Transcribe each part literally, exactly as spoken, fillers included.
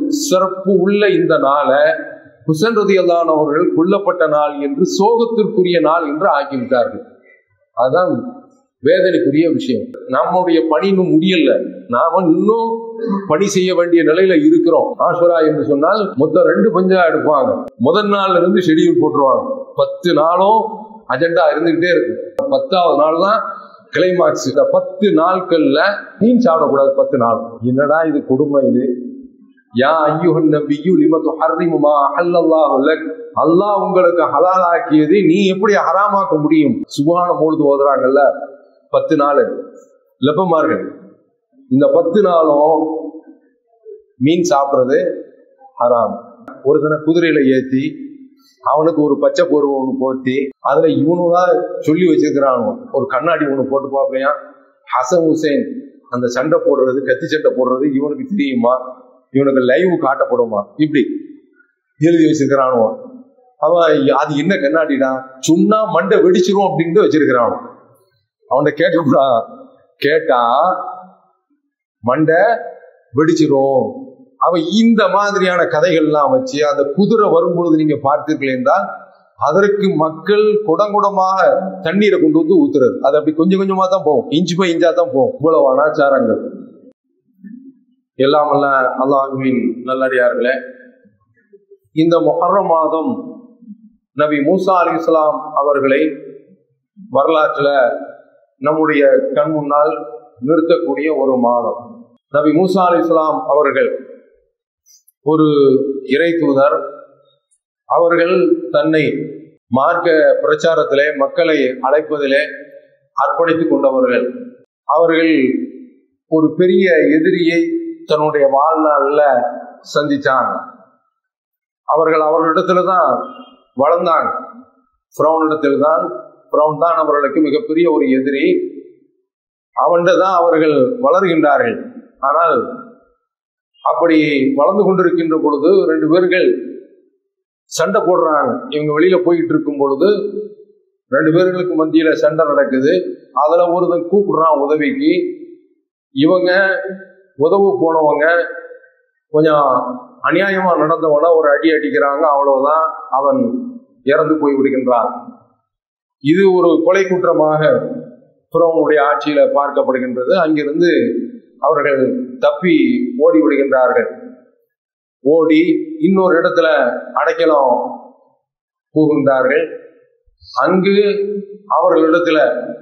சிறப்பு உள்ள இந்த நாளை ஹுசைன் ரலியல்லாஹு அவர்கள் கொல்லப்பட்ட நாள் என்று சோகத்திற்குரிய நாள் என்று ஆக்கிவிட்டார்கள். அதுதான் வேதனைக்குரிய விஷயம். நம்முடைய பணி இன்னும் முடியல, நாம இன்னும் பணி செய்ய வேண்டிய நிலையில இருக்கிறோம். ஆஷுரா என்று சொன்னால் மொத்தம் ரெண்டு பஞ்சா எடுப்பாங்க. முதல் நாள்ல இருந்து ஷெடியூல் போட்டுருவாங்க. பத்து நாளும் அஜெண்டா இருந்துகிட்டே இருக்கும். பத்தாவது நாள் தான் கிளைமாக்ஸ். இந்த பத்து நாட்கள்ல மீன் சாப்பிடக்கூடாது. பத்து நாள் என்னடா இது கொடுமை இது. யா அய்யுஹன் நபியு லிம துஹர்ரிமு மா அஹல்லல்லாஹு லக், அல்லாஹ் உங்களுக்கு ஹலால் ஆக்கியதை நீ எப்படி ஹராமாக்க முடியும்? சுப்ஹான பொழுது ஓதுறாங்கல்ல, பத்து நாள் லெப்பமார்கள். இந்த பத்து நாளும் மீன் சாப்பிட்றது ஹராம். ஒருத்தனை குதிரையில ஏத்தி அவனுக்கு ஒரு பச்சை பொருவ ஒன்று போத்தி அதுல இவனுதான் சொல்லி வச்சிருக்கிறானோ ஒரு கண்ணாடி ஒண்ணு போட்டு பார்ப்பையா. ஹசன் ஹுசைன் அந்த சண்டை போடுறது, கத்தி சண்டை போடுறது இவனுக்கு தெரியுமா? இவனுக்கு லைவ் காட்டப்படுமா? இப்படி எழுதி வச்சிருக்கிறானோ. அவன் அது என்ன கண்ணாடிடா, சும்மா மண்டை வெடிச்சிரும் அப்படின்ட்டு வச்சிருக்கிறானோ. அவன்கிட்ட கேட்கக்கூடா, கேட்டா மண்டை வெடிச்சிரும். அவன் இந்த மாதிரியான கதைகள்லாம் வச்சு அந்த குதிரை வரும்பொழுது நீங்க பார்த்தீர்கள் என்றால் அதற்கு மக்கள் குடங்குடமாக தண்ணீரை கொண்டு வந்து ஊத்துறது. அது அப்படி கொஞ்சம் கொஞ்சமா தான் போகும், இன்ச்சு பை இஞ்சா தான் போகும். இவ்வளவு அனாச்சாரங்கள் எல்லாம் அல்ல அல்லாஹ்வின் நல்லடியார்களே. இந்த முஹர்ரம் மாதம் நபி மூசா அலைஹிஸ்ஸலாம் அவர்களை வரலாற்றுல நம்முடைய கண் முன்னால் நிறுத்தக்கூடிய ஒரு மாதம். நபி மூசா அலைஹிஸ்ஸலாம் அவர்கள் ஒரு இறை தூதர். அவர்கள் தன்னை மார்க்க பிரச்சாரத்திலே மக்களை அழைப்பதிலே அர்ப்பணித்துக் கொண்டவர்கள். அவர்கள் ஒரு பெரிய எதிரியை தன்னுடைய வாழ்நாள்ல சந்திச்சாங்க. அவர்கள் அவர்களிடத்துல தான் வளர்ந்தாங்க. ஃபிரௌனிடத்தில் தான் ஃபிரௌன் தான் அவர்களுக்கு மிகப்பெரிய ஒரு எதிரி. அவன்கிட்ட தான் அவர்கள் வளர்கின்றார்கள். ஆனால் அப்படி வளர்ந்து கொண்டிருக்கின்ற பொழுது ரெண்டு பேர்கள் சண்டை போடுறாங்க. இவங்க வெளியில போயிட்டு இருக்கும் பொழுது ரெண்டு பேர்களுக்கு மத்தியில சண்டை நடக்குது. அதுல ஒருத்தன் கூப்பிடுறான் உதவிக்கு. இவங்க உதவு போனவங்க கொஞ்சம் அநியாயமா நடந்தவன ஒரு அடி அடிக்கிறாங்க. அவ்வளவுதான், அவன் இறந்து போய் விடுகின்றான். இது ஒரு கொலை குற்றமாக ஃபிரௌனுடைய ஆட்சியில பார்க்கப்படுகின்றது. அங்கிருந்து அவர்கள் தப்பி ஓடி விடுகின்றார்கள். ஓடி இன்னொரு இடத்துல அடைக்கலம் போகின்றார்கள். அங்கு அவர்களிடத்துல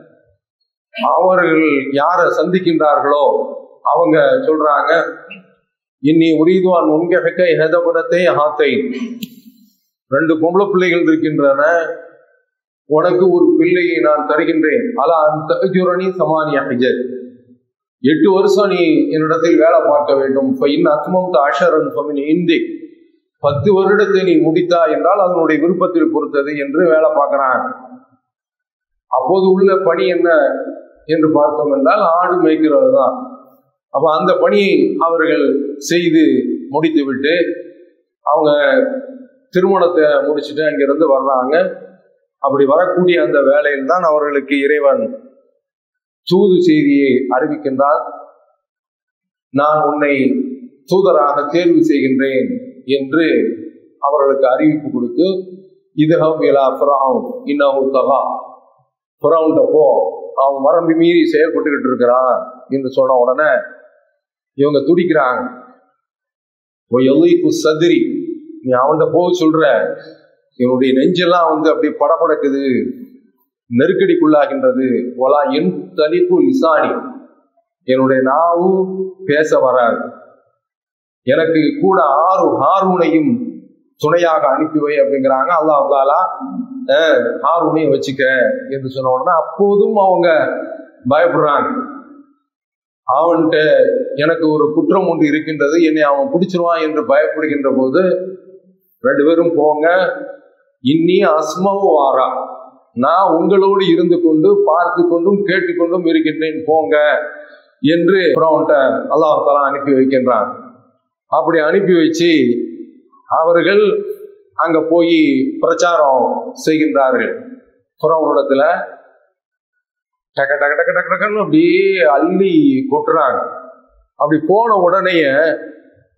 அவர்கள் யாரை சந்திக்கின்றார்களோ அவங்க சொல்றாங்க, இன்னி உரிதுவான் உங்ககை ஹெதபுரத்தை ஹாத்தை, ரெண்டு பொம்பளை பிள்ளைகள் இருக்கின்றன, உனக்கு ஒரு பிள்ளையை நான் தருகின்றேன். அலா அந்த சமானிய ஹிஜர், எட்டு வருஷம் நீ என்னிடத்தில் வேலை பார்க்க வேண்டும். பத்து வருடத்தை நீ முடித்தா என்றால் அதனுடைய விருப்பத்தில் பொறுத்தது என்று வேலை பார்க்கிறாங்க. அப்போது உள்ள பணி என்ன என்று பார்த்தோம் என்றால் ஆடு மேய்க்கிறது தான். அப்ப அந்த பணியை அவர்கள் செய்து முடித்து விட்டு அவங்க திருமணத்தை முடிச்சுட்டு அங்கிருந்து வர்றாங்க. அப்படி வரக்கூடிய அந்த வேலையில் தான் அவர்களுக்கு இறைவன் தூது செய்தியை அறிவிக்கின்றார். நான் உன்னை தூதராக தேர்வு செய்கின்றேன் என்று அவர்களுக்கு அறிவிப்பு கொடுத்து, இதுஹப் இலா ஃபிரௌன் இன்னஹு தகா, ஃபிரௌன்ட போ, அவன் வரம்பு மீறி செயல்பட்டுக்கிட்டு இருக்கிறான் என்று சொன்ன உடனே இவங்க துடிக்கிறாங்க. சதிரி, நீ அவன்கிட்ட போக சொல்ற, என்னுடைய நெஞ்செல்லாம் வந்து அப்படியே படபடக்குது, நெருக்கடிக்குள்ளாகின்றது. ஒலா என் தலிப்பு இசானி, என்னுடைய நாவு பேச வராது, எனக்கு கூட ஆறு ஹாரூனையும் துணையாக அனுப்பிவை அப்படிங்கிறாங்க. அல்லாஹ் தாலா ஹாரூனையும் வச்சுக்க என்று சொன்ன உடனே அப்போதும் அவங்க பயப்படுறாங்க. அவன்கிட்ட எனக்கு ஒரு குற்றம் ஒன்று இருக்கின்றது, என்னை அவன் பிடிச்சிருவான் என்று பயப்படுகின்ற போது ரெண்டு பேரும் போங்க, இன்னி அஸ்மவு வாரா, நான் உங்களோடு இருந்து கொண்டு பார்த்து கொண்டும் கேட்டுக்கொண்டும் இருக்கின்றேன், போங்க என்று அவன்கிட்ட அல்லாஹ் தஆலா அனுப்பி வைக்கின்றான். அப்படி அனுப்பி வச்சு அவர்கள் அங்க போய் பிரச்சாரம் செய்கின்றார்கள். ஃபிரௌனிடத்துல டக்க டக்க டக்க டக்க டக்குன்னு அப்படியே அள்ளி கொட்டுறாங்க. அப்படி போன உடனே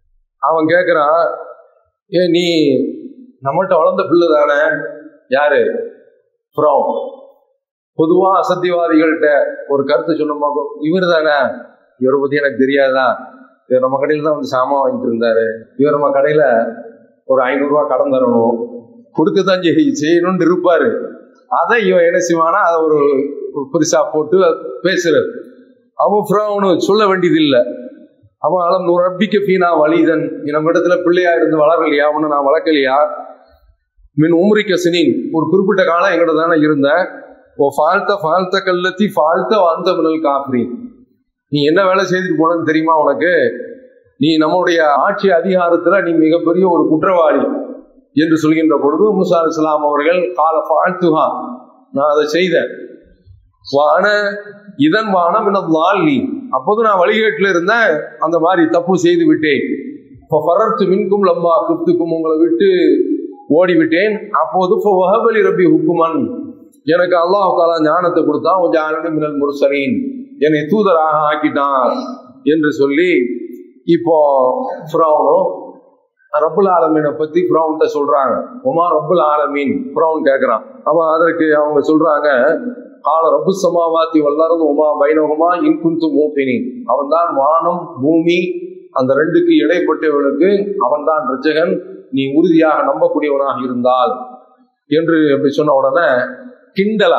அவன் கேட்குறான், ஏ நீ நம்மள்கிட்ட வளர்ந்த பிள்ளை தானே? யாரு? ஃபிரௌன். பொதுவாக அசத்தியவாதிகள்கிட்ட ஒரு கருத்து சொன்னோமா, இவர் தானே, இவரை பற்றி எனக்கு தெரியாதா, இவர் நம்ம கடையில் தான் வந்து சாமான் வாங்கிட்டு இருந்தாரு, இவர் நம்ம கடையில் ஒரு ஐநூறுரூவா கடன் தரணும், கொடுக்கத்தான் செய்யணும்னு இருப்பாரு. அதை இவன் என்ன செய்வானா, அதை ஒரு பெருசா போட்டு பேசுறது. அவன் ஃபிரௌன் சொல்ல வேண்டியது இல்லை. அவன் ஆளும் ஒரு ரப்பிக்க பீனா வலிதன், நம்ம இடத்துல பிள்ளையா இருந்து வளரலையா, அவனை நான் வளர்க்கலையா, மின் உம்ரிக்க சினின், ஒரு குறிப்பிட்ட காலம் எங்கிட்ட தானே இருந்தேன், ஓ ஃபால்த்த ஃபால்த்த கல்லத்தி ஃபால்த்த வாழ்ந்த மினல் காப்ரி, நீ என்ன வேலை செய்துட்டு போனன்னு தெரியுமா உனக்கு? நீ நம்முடைய ஆட்சி அதிகாரத்துல நீ மிகப்பெரிய ஒரு குற்றவாளி என்று சொல்கின்ற பொழுது மூசா அலைஹிஸ்ஸலாம் அவர்கள் கால ஃபால்த்துஹா, நான் அதை செய்தேன், வான இதன் வானம் என்ன வாழி, அப்போது நான் வழிகேட்டில் இருந்தேன், அந்த மாதிரி தப்பு செய்து விட்டேன். இப்போ பரர்த்து மின்கும் லம்மா குப்துக்கும், உங்களை விட்டு ஓடிவிட்டேன். அப்போது வஹபலி ரப்பி ஹுக்குமன், எனக்கு அல்லாஹ் தஆலா ஞானத்தை கொடுத்தான், வஜஅலனி மினல் முர்சலீன், என்னை தூதராக ஆக்கிட்டான் என்று சொல்லி இப்போ ஃபிரௌனும் ரப்புல் ஆலமீனை பத்தி ஃபிரௌன்கிட்ட சொல்றாங்க. உமா ரப்புல் ஆலமீன் ஃபிரௌன் கேட்கிறான். அவன் அதற்கு அவங்க சொல்றாங்க, கால ரப்பு சமாவாத்தி வல்லரது உமா பைனகுமா இன்குந்து மூப்பினின், அவன் தான் வானம் பூமி அந்த ரெண்டுக்கு இடைப்பட்டவர்களுக்கு அவன் தான் ரட்சகன், நீ உறுதியாக நம்பக்கூடியவனாக இருந்தால் என்று அப்படி சொன்ன உடனே கிண்டலா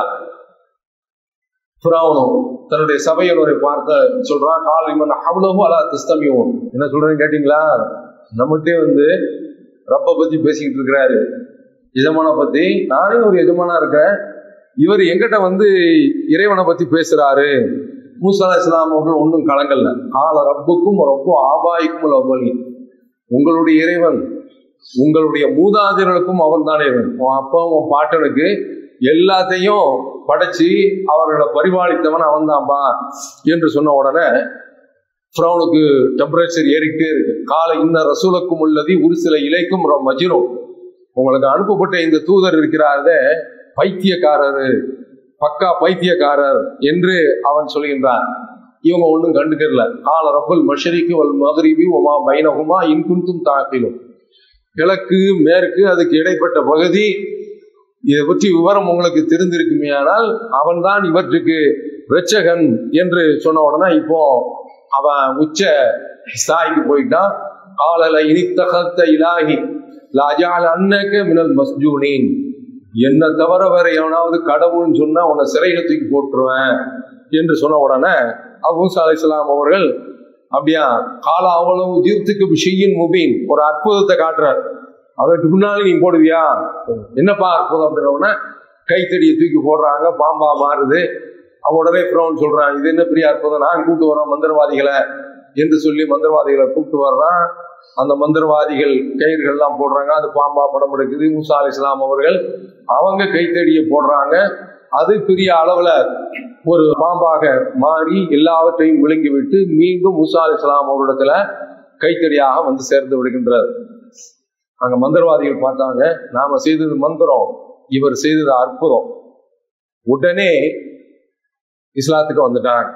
ஃபிரௌனும் தன்னுடைய சபையினரை பார்த்த சொல்றான், கால் இவன் அவ்வளவு அலா திஸ்தமியும், என்ன சொல்றேன்னு கேட்டீங்களா, நம்மகிட்டே வந்து ரப்ப பத்தி பேசிக்கிட்டு இருக்கிறாரு, எஜமானை பத்தி, நானே ஒரு எஜமானா இருக்கேன், இவர் எங்கிட்ட வந்து இறைவனை பத்தி பேசுறாரு. மூசா அலைஹிஸ்ஸலாம் அவர்கள் ஒன்றும் கலங்கல்ல. கால ரப்புக்கும் ரப்பு ஆபாய்க்கும் அவ்வளி, உங்களுடைய இறைவன் உங்களுடைய மூதாதையர்களுக்கும் அவன் தான் இறைவன், உன் அப்பா உன் பாட்டனுக்கு எல்லாத்தையும் படைச்சு அவர்களை பரிபாலித்தவன் அவன் தான்பா என்று சொன்ன உடனே ஃபிரௌனுக்கு டெம்பரேச்சர் ஏறிக்கிட்டே இருக்கு. கால இன்ன ரசூலுக்கும் உள்ளதி ஒரு சில இலைக்கும் மஜ்னூ, உங்களுக்கு அனுப்பப்பட்ட இந்த தூதர் இருக்கிறாரே பைத்தியக்காரர், பக்கா பைத்தியக்காரர் என்று அவன் சொல்கின்றான். இவங்க ஒன்றும் கண்டுக்கல. கால ரப்புல் மஷரிக்கு வல் மக்ரிபி ஒமா பைனகுமா இன்குந்தும் தாக்கிலும், கிழக்கு மேற்கு அதுக்கு இடைப்பட்ட பகுதி, இதை பற்றி விவரம் உங்களுக்கு தெரிந்திருக்குமே, ஆனால் அவன் தான் இவற்றுக்கு இரட்சகன் என்று சொன்ன உடனே இப்போ அவன் உச்ச ஸ்தாய்க்கு போயிட்டான். காலல இனித்தகத்த இலாஹி லாஜால் அன்னக மினல் மஸ்ஜூனின், என்ன தவிர வேற எவனாவது கடவுள்னு சொன்னா உன்னை சிறையில தூக்கி போட்டுருவேன் என்று சொன்ன உடனே மூசா அலைஹிஸ்ஸலாம் அவர்கள் அப்படியா கால அவ்வளவு ஜீர்த்துக்கு விஷயின் முபீன், ஒரு அற்புதத்தை காட்டுறார். அதற்கு முன்னாலே நீ போடுவியா, என்னப்பா அற்புதம் அப்படின்னா கைத்தடியை தூக்கி போடுறாங்க, பாம்பா மாறுது. அவன் உடனே ஃபிரௌன் சொல்றான், இது என்ன பெரிய அற்புதம், நான் கூப்பிட்டு வரோம் மந்திரவாதிகளை என்று சொல்லி மந்திரவாதிகளை கூப்பிட்டு வர்றான். அந்த மந்திரவாதிகள் கயிறுகள்லாம் போடுறாங்க, அது பாம்பா படம் எடுக்குது. மூசா அலைஹிஸ்ஸலாம் அவர்கள் அவங்க கைத்தடியை போடுறாங்க, அது பெரிய அளவுல ஒரு பாம்பாக மாறி எல்லாவற்றையும் விழுங்கி விட்டு மீண்டும் மூசா அலைஹிஸ்ஸலாம் அவரிடத்துல கைத்தடியாக வந்து சேர்ந்து விடுகின்றார். அங்க மந்திரவாதிகள் பார்த்தாங்க, நாம செய்தது மந்திரம், இவர் செய்தது அற்புதம். உடனே இஸ்லாத்துக்கு வந்துட்டாங்க.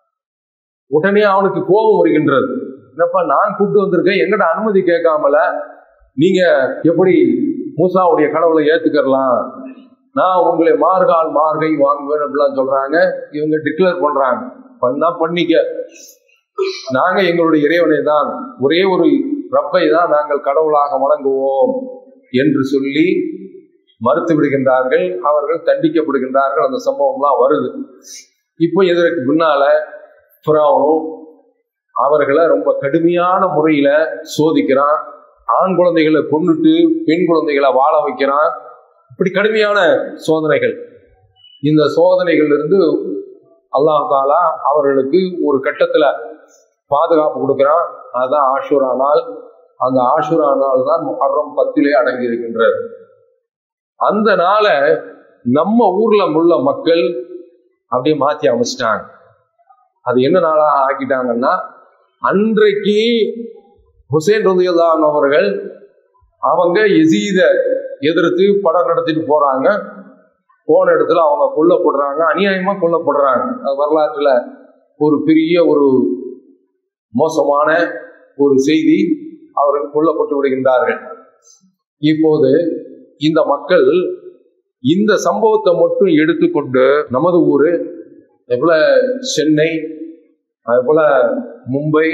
உடனே அவனுக்கு கோபம் வருகின்றது, என்னப்பா நான் கூப்பிட்டு வந்திருக்கேன், எங்கட அனுமதி கேட்காமல நீங்க எப்படி மூசாவுடைய கடவுளை ஏத்துக்கலாம், நான் உங்களை மார்கால் மார்கை வாங்குவேன் அப்படிலாம் சொல்றாங்க. இவங்க டிக்ளேர் பண்றாங்க, பண்ணா பண்ணிக்க, நாங்க எங்களுடைய இறைவனை தான், ஒரே ஒரு ரப்பை தான் நாங்கள் கடவுளாக வணங்குவோம் என்று சொல்லி மறுத்து விடுகின்றார்கள். அவர்கள் தண்டிக்கப்படுகின்றார்கள். அந்த சம்பவம்லாம் வருது. இப்போ இதற்கு பின்னால ஃபிரௌன் அவர்களை ரொம்ப கடுமையான முறையில சோதிக்கிறான். ஆண் குழந்தைகளை கொன்னுட்டு பெண் குழந்தைகளை வாழ வைக்கிறான். இப்படி கடுமையான சோதனைகள். இந்த சோதனைகள் இருந்து அல்லாஹ் தஆலா அவர்களுக்கு ஒரு கட்டத்துல பாதுகாப்பு கொடுக்கிறான். அதுதான் ஆஷூரா நாள். அந்த ஆஷூரா நாள் தான் முஹர்ரம் பத்திலே அடங்கி இருக்கின்றது. அந்த நாளை நம்ம ஊர்ல உள்ள மக்கள் அப்படியே மாத்தி அமைச்சிட்டாங்க. அது என்ன நாளாக ஆக்கிட்டாங்கன்னா, அன்றைக்கு ஹுசைன் ரலியல்லாஹு அன்ஹு அவர்கள் அவங்க யசீத எதிர்த்து படம் நடத்திட்டு போறாங்க. போன இடத்துல அவங்க கொல்லப்படுறாங்க, அநியாயமா கொல்லப்படுறாங்க. அது வரலாற்றுல ஒரு பெரிய ஒரு மோசமான ஒரு செய்தி. அவர்கள் கொல்லப்பட்டு விடுகின்றார்கள். இப்போது இந்த மக்கள் இந்த சம்பவத்தை மட்டும் எடுத்துக்கொண்டு நமது ஊரு அதுபோல சென்னை அதுபோல மும்பை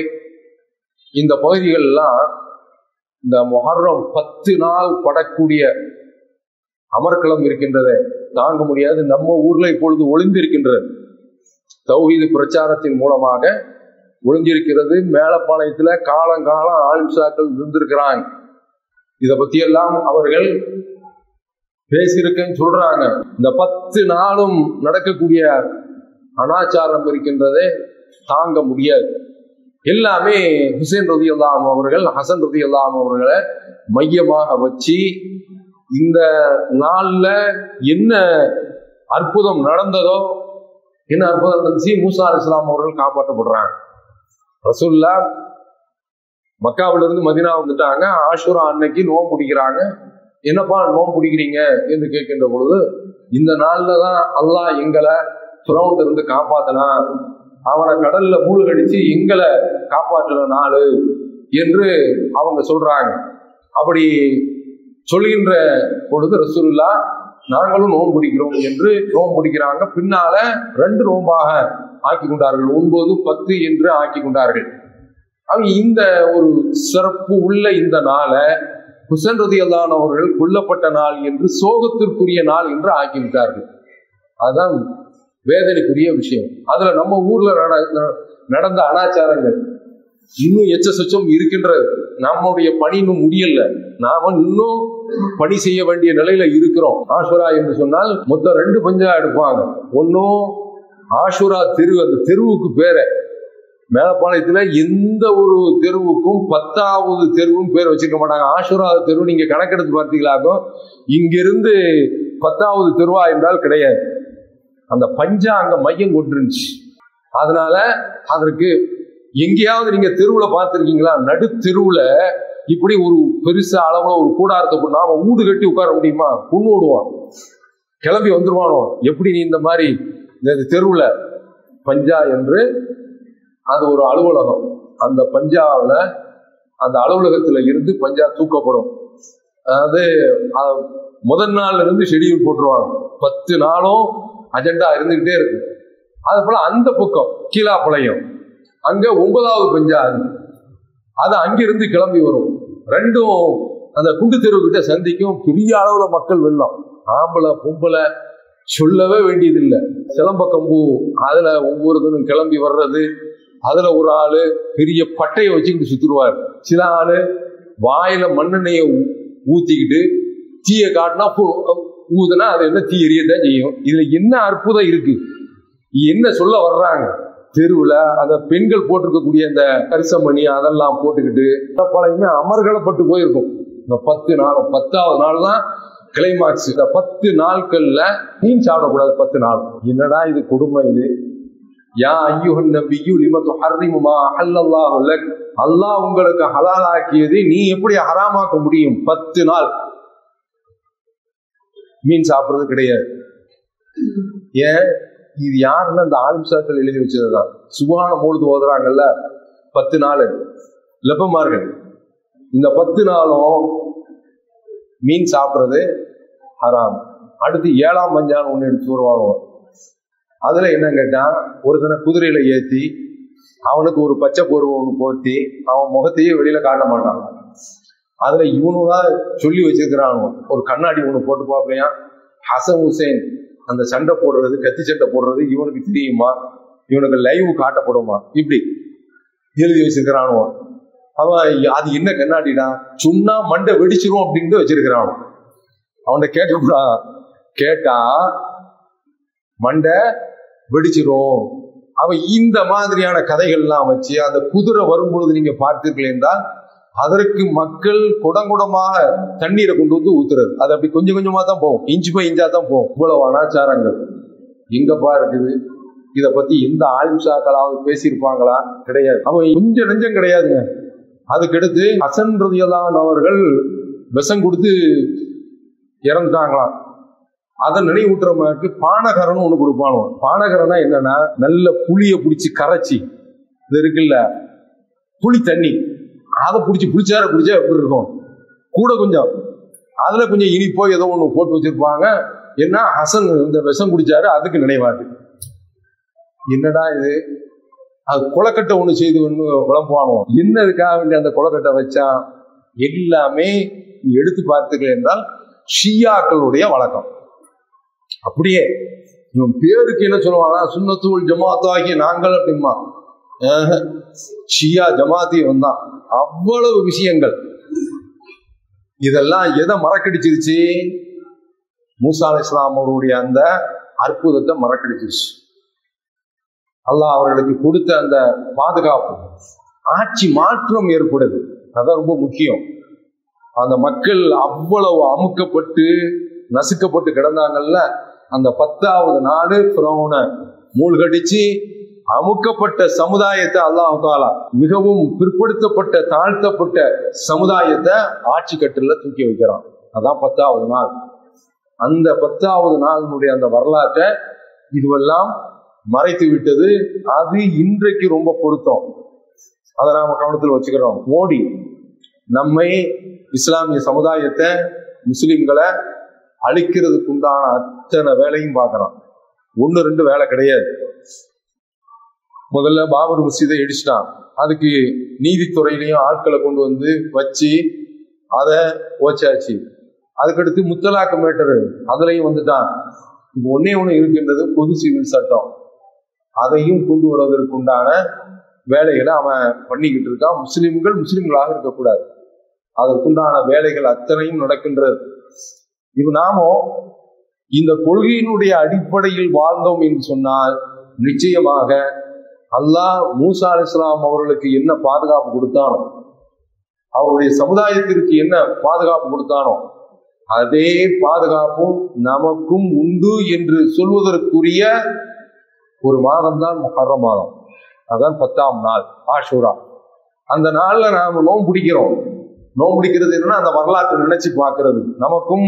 இந்த பகுதிகளெல்லாம் இந்த முஹர்ரம் பத்து நாள் படக்கூடிய அமர்க்களம் இருக்கின்றதை தாங்க முடியாது. நம்ம ஊர்ல இப்பொழுது ஒளிந்திருக்கின்றது, தௌஹீது பிரச்சாரத்தின் மூலமாக ஒளிஞ்சிருக்கிறது. மேலப்பாளையத்துல காலங்காலம் ஆலிம்சாக்கள் இருந்திருக்கிறாங்க. இதை பத்தி எல்லாம் அவர்கள் பேசியிருக்கேன்னு சொல்றாங்க. இந்த பத்து நாளும் நடக்கக்கூடிய அனாச்சாரம் இருக்கின்றதை தாங்க முடியாது. எல்லாமே ஹுசைன் ரலியல்லாஹு அன்ஹு அவர்கள், ஹசன் ரலியல்லாஹு அன்ஹு அவர்களை மையமாக வச்சு இந்த நாள்ல என்ன அற்புதம் நடந்ததோ, என்ன அற்புதம் நடந்துச்சு, மூசா அலைஹிஸ்ஸலாம் அவர்கள் காப்பாற்றப்படுறாங்க. ரசூலுல்லாஹ் மக்காவில இருந்து மதீனா வந்துட்டாங்க. ஆஷுரா அன்னைக்கு நோன்பு பிடிக்கிறாங்க. என்னப்பா நோன்பு பிடிக்கிறீங்க என்று கேட்கின்ற பொழுது, இந்த நாள்ல தான் அல்லாஹ் எங்களை ஃபிரௌன்ல இருந்து காப்பாத்தினான், அவனை கடல்ல மூழ்கடிச்சு எங்களை காப்பாற்றின நாள் என்று அவங்க சொல்றாங்க. அப்படி சொல்கின்ற பொழுது ரசூலுல்லாஹ் நாங்களும் நோன்பு பிடிக்கிறோம் என்று நோன்பு பிடிக்கிறாங்க. பின்னால ரெண்டு நோன்பாக ஆக்கி கொண்டார்கள், ஒன்பது பத்து என்று ஆக்கி கொண்டார்கள். அவங்க இந்த ஒரு சிறப்பு உள்ள இந்த நாளை ஹுசைன் ரலியல்லாஹு அன்ஹு அவர்கள் கொல்லப்பட்ட நாள் என்று சோகத்திற்குரிய நாள் என்று ஆக்கிவிட்டார்கள். அதுதான் வேதனைக்குரிய விஷயம். அதுல நம்ம ஊர்ல நடந்த அனாச்சாரங்கள் இன்னும் எச்ச சொச்சம் இருக்கின்றது. நம்முடைய பணி இன்னும் முடியல, நாம இன்னும் பணி செய்ய வேண்டிய நிலையில இருக்கிறோம். ஆஷுரா என்று சொன்னால் மொத்தம் ரெண்டு பஞ்சா எடுப்பாங்க. ஒன்னும் ஆஷுரா தெரு, அந்த தெருவுக்கு பேரை மேலப்பாளையத்துல எந்த ஒரு தெருவுக்கும் பத்தாவது தெருவும் பேர் வச்சிருக்க மாட்டாங்க. ஆஷுரா தெரு நீங்க கணக்கெடுத்து பார்த்தீங்களாக்கும் இங்கிருந்து பத்தாவது தெருவா என்றால் கிடையாது. அந்த பஞ்சா அங்க மையம் கொண்டிருந்துச்சு. அதனால அதற்கு எங்கேயாவது நீங்க தெருவுல பார்த்திருக்கீங்களா? நடு தெருவுல இப்படி ஒரு பெருசா அளவுல ஒரு கூடாரத்தை போட்டு நாம ஊடு கட்டி உட்கார முடியுமா? புண்ணு ஓடுவான், கிளம்பி வந்துருவானோ. எப்படி நீ இந்த மாதிரி இந்த தெருவுல பஞ்சா என்று அது ஒரு அலுவலகம். அந்த பஞ்சாவில் அந்த அலுவலகத்துல இருந்து பஞ்சா தூக்கப்படும். அதாவது முதல் நாள்ல இருந்து ஷெடியூல் போட்டுருவாங்க. பத்து நாளும் அஜெண்டா இருந்துகிட்டே இருக்கும். அது போல அந்த பக்கம் கீழாப்பாளையம் அங்க ஒன்பதாவது பஞ்சா, அது அங்கிருந்து கிளம்பி வரும். ரெண்டும் அந்த குண்டு தெருவு கிட்ட சந்திக்கும். பெரிய அளவுல மக்கள் வெள்ளம், ஆம்பளை பொம்பளை சொல்லவே வேண்டியதில்லை. சிலம்பக்கம்பூ அதுல ஒவ்வொருத்தரும் கிளம்பி வர்றது. அதுல ஒரு ஆளு பெரிய பட்டையை வச்சுக்கிட்டு சுத்துருவார். சில ஆளு வாயில மண்ணெண்ணெய ஊத்திக்கிட்டு தீய காட்டினா ஊதுனா அது என்ன தீ எரியத்தான் செய்யும். இதுல என்ன அற்புதம் இருக்கு, என்ன சொல்ல வர்றாங்க? தெருவுல அந்த பெண்கள் போட்டிருக்கக்கூடிய இந்த கரிசமணி அதெல்லாம் போட்டுக்கிட்டு பழையுமே அமர்களப்பட்டு போயிருக்கும். இந்த பத்து நாள் பத்தாவது நாள் தான் கிளைமாக்ஸ். இந்த பத்து நாட்கள்ல மீன் சாப்பிடக்கூடாது. பத்து நாள் என்னடா இது கொடுமை இது. யா அய்யுஹன் நபியு லிம துஹர்ரிமு மா அஹல்லல்லாஹு லக், அல்லாஹ் உங்களுக்கு ஹலாலாக்கியதை நீ எப்படி ஹராமாக்க முடியும்? பத்து நாள் மீன் சாப்பிடுறது கிடையாது. ஏன்? இது யாருன்னா இந்த ஆலிம்சாக்கள் எழுதி வச்சதுதான். சுபான மூழ்கு ஓதுறாங்கல்ல பத்து நாள் லெப்பமார்கள். இந்த பத்து நாளும் மீன் சாப்பிடுறது ஹராம். அடுத்து ஏழாம் பஞ்சான் ஒண்ணு எடுத்து வருவாங்க. அதுல என்ன கேட்டா, ஒருத்தனை குதிரையில ஏத்தி அவனுக்கு ஒரு பச்சை பொருவ ஒண்ணு போர்த்தி அவன் முகத்தையே வெளியில காட்ட மாட்டான். அதுல இவனுதான் சொல்லி வச்சிருக்கிறான். ஒரு கண்ணாடி ஒண்ணு போட்டு பார்ப்பையா, ஹசன் ஹுசைன் அந்த சண்டை போடுறது, கத்தி சண்டை போடுறது இவனுக்கு தெரியுமா, இவனுக்கு லைவ் காட்டப்படுமா, இப்படி எழுதி வச்சிருக்கிறானோ. அவன் அது என்ன கண்ணாடிடா, சுண்ணா மண்டை வெடிச்சிரும் அப்படின்ட்டு வச்சிருக்கிறான். அவன்கிட்ட கேட்கக்கூடா, கேட்டா மண்டை வெடிச்சிரும். அவன் இந்த மாதிரியான கதைகள்லாம் வச்சு அந்த குதிரை வரும்பொழுது நீங்க பார்த்தீர்கள் என்றால் அதற்கு மக்கள் குடங்குடமாக தண்ணீரை கொண்டு வந்து ஊத்துறது. அது அப்படி கொஞ்சம் கொஞ்சமா தான் போகும், இன்ச்சு பை இஞ்சா தான் போகும். இவ்வளவு அனாச்சாரங்கள் எங்கப்பா இருக்குது? இதை பத்தி எந்த ஆலிம்சாக்களாவது பேசியிருப்பாங்களா? கிடையாது. அவன் கொஞ்சம் நெஞ்சம் கிடையாதுங்க. அதுக்கடுத்து ஹசன் ரலியல்லாஹு அன்ஹு அவர்கள் விஷம் கொடுத்து இறந்துட்டாங்களாம். அதை நினைவூட்டுற மாதிரி பானகரன்னு ஒண்ணு கொடுப்பானோ. பானகரனா என்னன்னா, நல்ல புளிய பிடிச்சி கரைச்சி இது இருக்குல்ல புளி தண்ணி, அதை பிடிச்சி பிடிச்சார பிடிச்சா எப்படி இருக்கும், கூட கொஞ்சம் அதுல கொஞ்சம் இனிப்போ ஏதோ ஒண்ணு போட்டு வச்சிருப்பாங்க. என்ன ஹசன் இந்த விஷம் குடிச்சாரு அதுக்கு நினைவாது. என்னடா இது, அது கொலக்கட்டை ஒண்ணு செய்து ஒண்ணு குழம்புவானோ, என்னதுக்காக வேண்டிய அந்த கொலக்கட்டை வச்சா, எல்லாமே எடுத்து பார்த்துக்க என்றால் ஷியாக்களுடைய வழக்கம். அப்படியே இவன் பேருக்கு என்ன சொல்லுவானா, சுன்னத்துல் ஜமாத் ஆகிய நாங்கள் அப்படிமா, ஷியா ஜமாத்தி வந்தான். அவ்வளவு விஷயங்கள் இதெல்லாம் எதை மறக்கடிச்சிருச்சு, மூசா அலைஹிஸ்ஸலாம் அவருடைய அந்த அற்புதத்தை மறக்கடிச்சிருச்சு. அல்லாஹ் அவர்களுக்கு கொடுத்த அந்த பாதுகாப்பு, ஆட்சி மாற்றம் ஏற்படுது. அதான் ரொம்ப முக்கியம். அந்த மக்கள் அவ்வளவு அமுக்கப்பட்டு நசுக்கப்பட்டு கிடந்தாங்கல்ல, அந்த பத்தாவது நாடு ஃபிரௌனை மூழ்கடிச்சு அமுக்கப்பட்ட சமுதாயத்தை அல்லாஹ் தஆலா மிகவும் பிற்படுத்தப்பட்ட தாழ்த்தப்பட்ட சமுதாயத்தை ஆட்சி கட்டில தூக்கி வைக்கிறான். அதான் பத்தாவது நாள். அந்த பத்தாவது நாளினுடைய அந்த வரலாற்றை இதுவெல்லாம் மறைத்து விட்டது. அது இன்றைக்கு ரொம்ப பொருத்தம். அதை நாம கவனத்தில் வச்சுக்கிறோம். மோடி நம்மை இஸ்லாமிய சமுதாயத்தை முஸ்லிம்களை அழிக்கிறதுக்கு உண்டான அத்தனை வேலையும் பார்க்கறான். ஒன்னு ரெண்டு வேலை கிடையாது. முதல்ல பாபர் மசீதை இடிச்சிட்டான். அதுக்கு நீதித்துறையிலையும் ஆட்களை கொண்டு வந்து வச்சு அதை ஓச்சாச்சு. அதுக்கடுத்து முத்தலாக்கு மேட்டரு அதுலையும் வந்துட்டான். இப்போ ஒன்னே ஒண்ணு இருக்கின்றது, பொது சிவில் சட்டம். அதையும் கொண்டு வருவதற்கு உண்டான வேலைகளை அவன் பண்ணிக்கிட்டு இருக்கான். முஸ்லிம்கள் முஸ்லிம்களாக இருக்கக்கூடாது, அதற்குண்டான வேலைகள் அத்தனையும் நடக்கின்றது. இப்ப நாமோ இந்த கொள்கையினுடைய அடிப்படையில் வாழ்ந்தோம் என்று சொன்னால் நிச்சயமாக அல்லாஹ் மூசா அலைஹிஸ்ஸலாம் அவர்களுக்கு என்ன பாதுகாப்பு கொடுத்தானோ, அவருடைய சமுதாயத்திற்கு என்ன பாதுகாப்பு கொடுத்தானோ, அதே பாதுகாப்பும் நமக்கும் உண்டு என்று சொல்வதற்குரிய ஒரு மாதம் தான் முஹர்ரம் மாதம். அதான் பத்தாம் நாள் ஆஷூரா. அந்த நாள்ல நாம நோன்பு பிடிக்கிறோம். நோன்பு பிடிக்கிறது என்னன்னா அந்த வரலாற்றை நினைச்சு பார்க்கிறது. நமக்கும்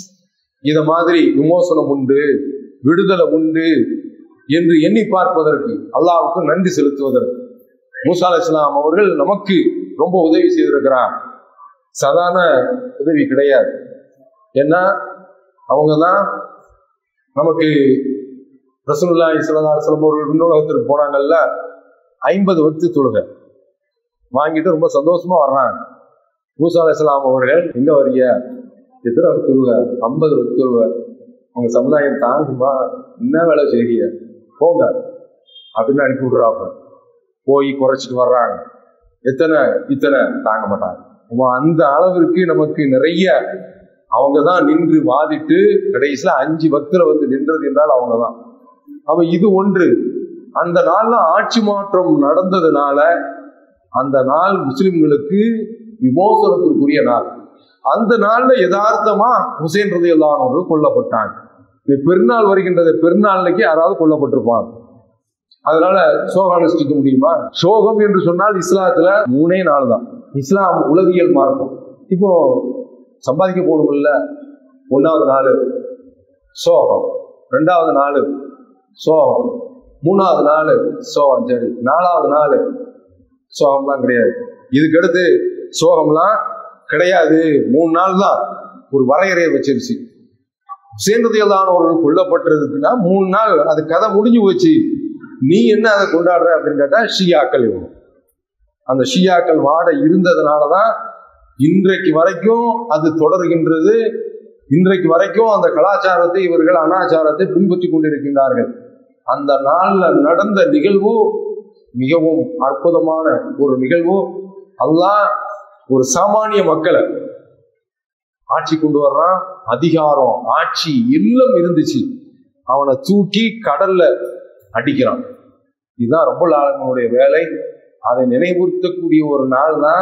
இத மாதிரி விமோசனம் உண்டு, விடுதலை உண்டு என்று எண்ணி பார்ப்பதற்கு, அல்லாஹ்வுக்கு நன்றி செலுத்துவதற்கு. மூசா அலைஹிஸ்ஸலாம் அவர்கள் நமக்கு ரொம்ப உதவி செய்திருக்கிறார். சாதாரண உதவி கிடையாது. ஏன்னா அவங்கதான் நமக்கு ரசூலுல்லாஹி ஸல்லல்லாஹு அலைஹி வஸல்லம் அவர்கள் விண்ணோலகத்திற்கு போனாங்கல்ல, ஐம்பது வக்து தொழுகை வாங்கிட்டு ரொம்ப சந்தோஷமா வர்றாங்க. மூசா அலைஹிஸ்ஸலாம் அவர்கள் எங்க வரிய, எத்தனை வக்து தொழுகை? ஐம்பது வக்து தொழுகை. அவங்க சமுதாயம் தாங்குமா, என்ன வேலை செய்ய போங்க அப்படின்னு அனுப்பி விடுறாங்க. போய் குறைச்சிட்டு வர்றாங்க. எத்தனை இத்தனை தாங்க மாட்டாங்க. அந்த அளவிற்கு நமக்கு நிறைய அவங்கதான் நின்று வாதிட்டு கடைசியில அஞ்சு பக்துல வந்து நின்றது என்றால் அவங்கதான். அவ இது ஒன்று. அந்த நாள்ல ஆட்சி மாற்றம் நடந்ததுனால அந்த நாள் முஸ்லிம்களுக்கு விமோசனத்திற்குரிய நாள். அந்த நாள்ல யதார்த்தமா ஹுசைன் ரலியல்லாஹு அன்ஹு கொல்லப்பட்டாங்க. பெருநாள் வருகின்றது, பெருநாளைக்கு யாராவது கொல்லப்பட்டிருப்பாங்க. அதனால சோகம் அனுஷ்டிக்க முடியுமா? சோகம் என்று சொன்னால் இஸ்லாத்துல மூணே நாள் தான். இஸ்லாம் உலகியல் மார்க்கம். இப்போ சம்பாதிக்க போகணும் இல்ல, ஒன்னாவது நாள் சோகம், ரெண்டாவது நாள் சோகம், மூணாவது நாள் சோகம், சரி நாலாவது நாள் சோகம்லாம் கிடையாது. இதுக்கடுத்து சோகம்லாம் கிடையாது. மூணு நாள் தான் ஒரு வரையறையை வச்சிருச்சு. சேர்ந்ததையெல்லாம் கொல்லப்பட்டிருக்குன்னா மூணு நாள் அது கதை முடிஞ்சு போச்சு. நீ என்ன அதை கொண்டாடுற அப்படின்னு கேட்டா ஷியாக்கள் இவங்க. அந்த ஷியாக்கள் வாட இருந்ததுனாலதான் இன்றைக்கு வரைக்கும் அது தொடர்கின்றது. இன்றைக்கு வரைக்கும் அந்த கலாச்சாரத்தை இவர்கள் அனாச்சாரத்தை பின்பற்றி கொண்டிருக்கின்றார்கள். அந்த நாள்ல நடந்த நிகழ்வு மிகவும் அற்புதமான ஒரு நிகழ்வு. அல்லாஹ் ஒரு சாமானிய மக்களை ஆட்சி கொண்டு வர்றான். அதிகாரம், ஆட்சி எல்லாம் இருந்துச்சு. அவனை தூக்கி கடல்ல அடிக்கிறான். இதுதான் ரப்பல் ஆலமீனுடைய வேலை. அதை நினைவுறுத்தக்கூடிய ஒரு நாள் தான்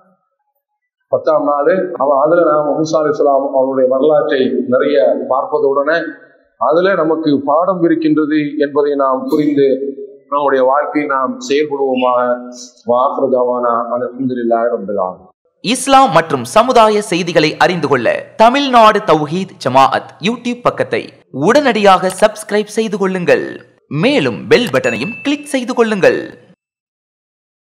பத்தாம் நாள். அவன் அதுல நாம மூசா அலைஹிஸ்ஸலாம் அவருடைய வரலாற்றை நிறைய பார்ப்பதுடனே அதுல நமக்கு பாடம் இருக்கின்றது என்பதை நாம் புரிந்து நம்முடைய வாழ்க்கையை நாம் செயல்படுவோமாக. வாஃபிரு தஅவானா அல்ஹம்துலில்லாஹி ரப்பில் ஆலமீன். இஸ்லாம் மற்றும் சமுதாய செய்திகளை அறிந்து கொள்ள தமிழ்நாடு தௌஹீத் ஜமாஅத் யூடியூப் பக்கத்தை உடனடியாக சப்ஸ்கிரைப் செய்து கொள்ளுங்கள். மேலும் பெல் பட்டனையும் கிளிக் செய்து கொள்ளுங்கள்.